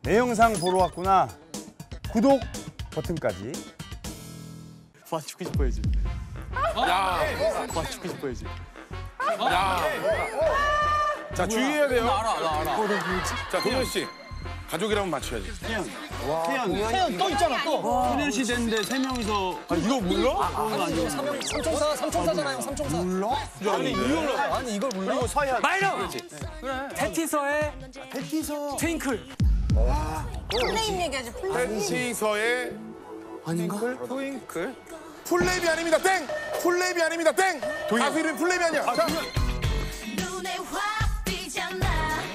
내 영상 보러 왔구나. 구독 버튼까지. 와 죽고 싶어야지. 야, 와 죽고 싶어야지. 야. 자, 주의해야 돼요. 나 알아. 자, 동현 씨. 가족이라면 맞춰야지. 태연 또 있잖아 또. 소년 시대인데 세 명이서. 아, 이거 몰라? 삼총사잖아요 삼총사. 몰라? 아니 이걸 몰라? 그리고 서현. 마이너! 그래. 테티서의 트윙클. 플레임 얘기하지, 플레임. 펜시서의 아닌가? 트윙클? 풀랩이 아닙니다. 땡! 풀랩이 아닙니다. 땡! 가수 이름 풀랩이 아니야. 자, 눈에 확 띄잖아.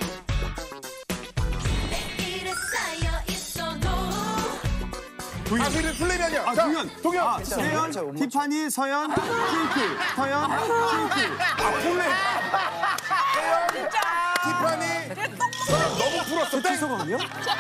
내일에 쌓여 있어도. 가수 이름 풀랩이 아니야. 자, 동현. 세연, 티파니, 서연, 핑클. 서연, 핑클. 풀랩. 티파니. 너무 풀었어. 땡! 아니야?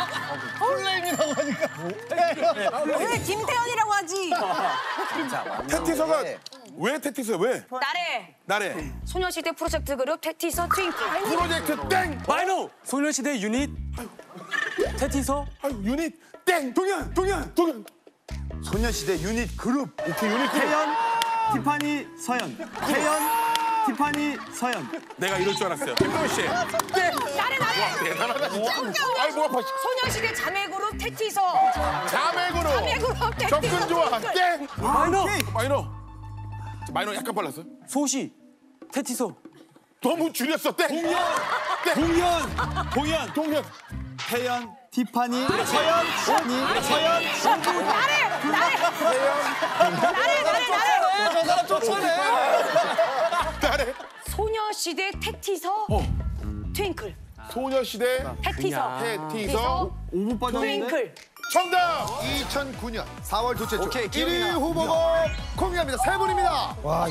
왜 김태현이라고 하지? 테티서가 왜 테티서 왜? 나래. 소녀시대 프로젝트 그룹 테티서 트윙클. 프로젝트 땡! 마이너! 소녀시대 유닛 테티서 아, 유닛 땡! 동현! 소녀시대 유닛 그룹. 오케이, 유닛 땡! 세연, 티파니, 서연. 세연, 티파니, 서연. 내가 이럴 줄 알았어요. 김동현 씨. 땡! 나래. 대단하다, 진짜. 아이, 뭐 아파. 소녀시대 자매 그룹 테티서. 자매 그룹. 테티서. 접근 좋아. 땡! 마이너! 마이너 약간 빨랐어. 소시 테티서 너무 줄였어. 땡! 동현. 세연, 티파니, 서연, 서연. 나래. 소녀시대 테티서 트윙클. 소녀시대 테티서. 테티서 5분 빠졌는데. 트윙클. 정답! 2009년 4월 둘째 주 오케이, 1위 후보가 공개합니다. 세 분입니다. 와,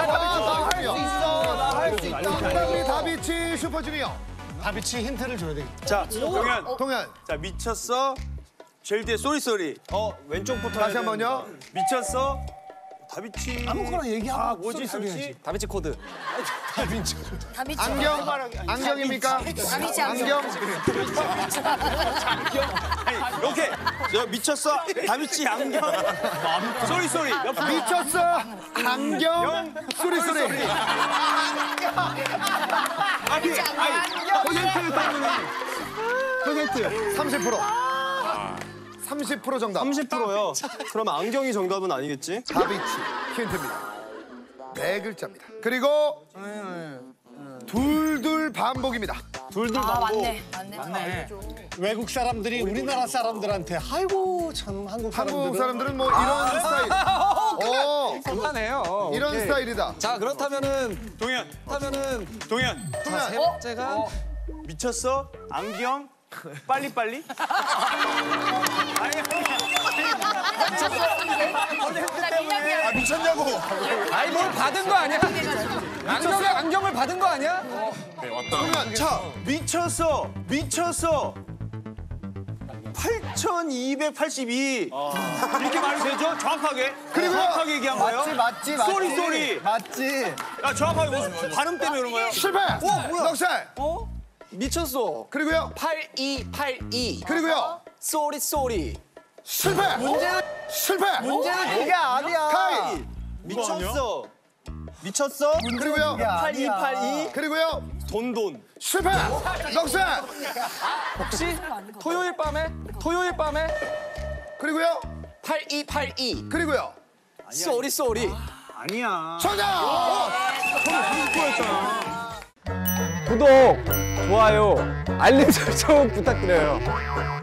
나할수 있다. 정답이 다비치 슈퍼주니어. 다비치 힌트를 줘야 돼. 자, 동현. 동현, 자, 미쳤어. 제일 뒤에 쏘리. 왼쪽부터. 다시 한 번요. 미쳤어. 다비치. 아무거나 얘기하고 뭐지, 다비치? 다비치 코드. 다비치. 안경입니까? 다비치 안경. 이렇게. 저 미쳤어. 다비치 안경. 쏘리. 옆으로. 미쳤어. 안경. 소리. 퍼센트를 따면 퍼센트. 30%. 30% 정답. 30%요. 그러면 안경이 정답은 아니겠지? 다비치 힌트입니다. 네 글자입니다. 그리고 둘둘 반복입니다. 둘둘 아, 반복. 맞네. 외국 사람들이 우리나라 사람들한테 아이고 참 한국 한국 사람들은 뭐 이런 스타일. 하네요. 이런 스타일이다. 자 그렇다면은 동현. 동현. 세 번째가 미쳤어. 안경. 빨리. 아, 미쳤냐고. 아이 뭘 받은 거 아니야? 안경을 받은 거 아니야? 네, 왔다. 자, 미쳤어. 8,282. 이렇게 말이 되죠? 정확하게. 그리고 정확하게 얘기한 거예요. 맞지. 쏘리. 맞지. 야, 정확하게 무슨 발음 때문에 그런 거야? 실패. 넉살. 미쳤어. 그리고요. 8282. 그리고요. 쏘리. 실패. 실패. 문제는 그게 아니야. 카이. 미쳤어. 그리고요. 8282. 그리고요. 돈. 실패. 넉살. 혹시 토요일 밤에 그리고요. 8282. 그리고요. 쏘리. 아니야. 정답. 구독, 좋아요, 알림 설정 부탁드려요.